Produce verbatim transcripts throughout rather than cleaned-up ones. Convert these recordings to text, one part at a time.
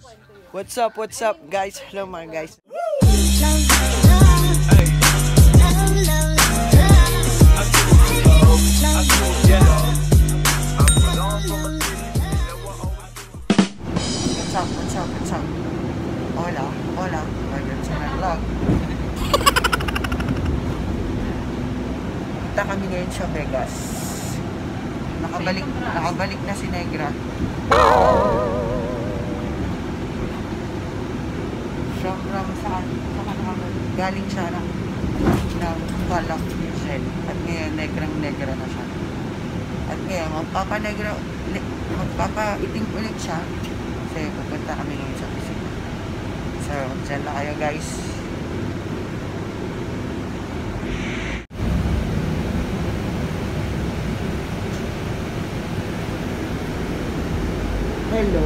What's up, what's up guys? Hello mga guys. What's up, what's up, what's up? Hola, hola. Welcome to my vlog. Punta kami ngayon sa Begues. Nakabalik, nakabalik na si Negra. Sobrang saan, saan galing siya ng, ng balak ni Shell. At ngayon, negrang-negra na siya. At ngayon, magpapa-negra, magpapa-iting ulit siya. Kasi pupunta kami ngayon sa piscina. So, dyan na kayo guys. Hello.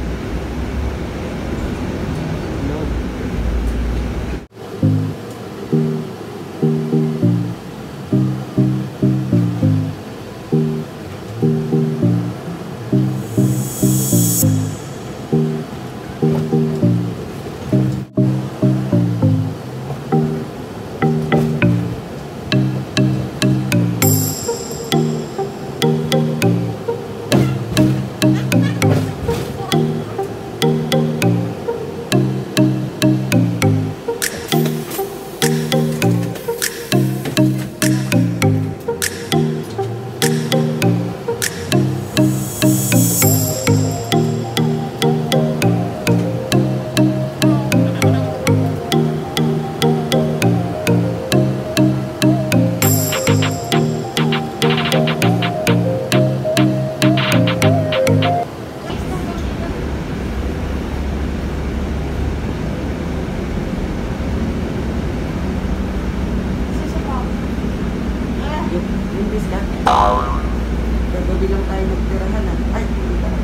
Gagabi lang tayo magtirahan ah. Ay, hindi ka.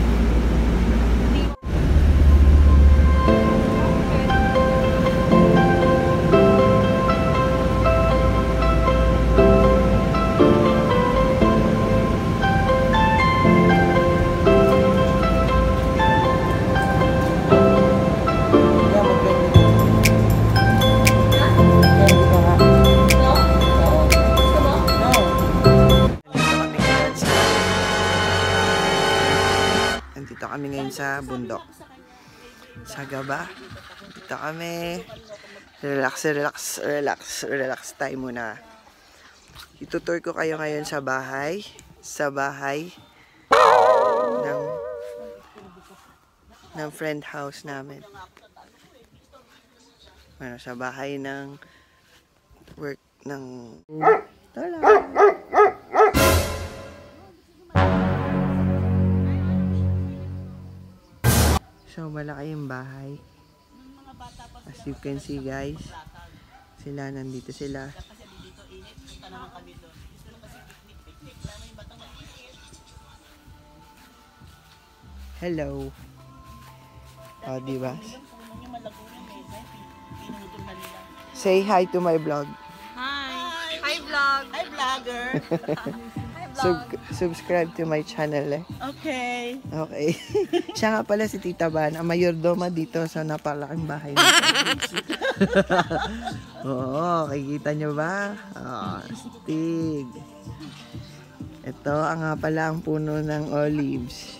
Dito kami ngayon sa bundok. Sa gaba. Dito kami. Relax, relax, relax, relax tayo muna. Itutur ko kayo ngayon sa bahay. Sa bahay ng ng friend house namin. Bueno, sa bahay ng work ng Lola. So, malaki yung bahay. As you can see guys, sila, nandito sila. Hello. O, diba? Say hi to my vlog. Hi! Hi vlog! Hi vlogger! Sub subscribe to my channel eh. Okay. Okay. Siya nga pala si Tita Van, ang mayordoma dito sa napalaking bahay nito. Oo, kikita nyo ba? Oh, stig. Ito ang nga pala ang puno ng olives.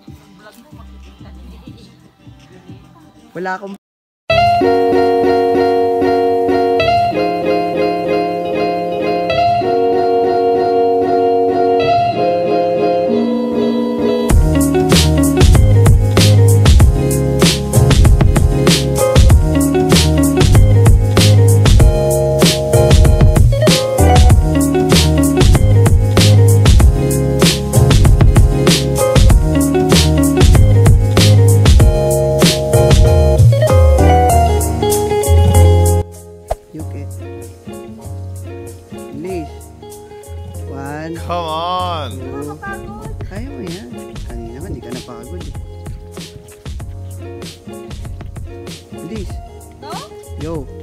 Wala akong come on! Kaya mo yan. Kanina nga, hindi ka napagod eh. Please. No? Yo.